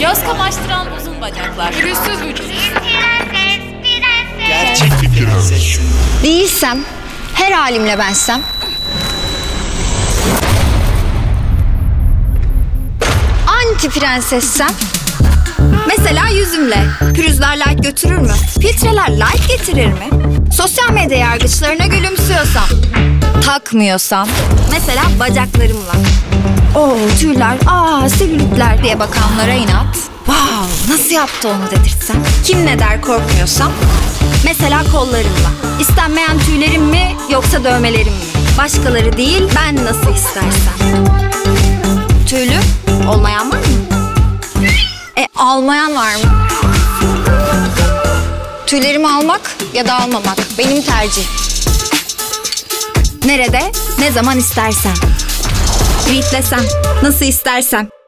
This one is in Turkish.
Göz kamaştıran uzun bacaklar. Pürüzsüz vücut. Gerçek bir prenses. Değilsem, her halimle bensem. Anti prensessem. Mesela yüzümle. Pürüzler like götürür mü? Filtreler like getirir mi? Sosyal medya yargıçlarına gülümsüyorsam. Takmıyorsam. Mesela bacaklarımla. Oo tüyler, selülitler diye bakanlara inat. Wow, nasıl yaptı onu dedirtsem. Kim ne der korkmuyorsam. Mesela kollarımla. İstenmeyen tüylerim mi yoksa dövmelerim mi? Başkaları değil ben nasıl istersem. Tüylü olmayan var mı? Almayan var mı? Tüylerimi almak ya da almamak benim tercih. Nerede, ne zaman istersem. Tweetlesem, nasıl istersem.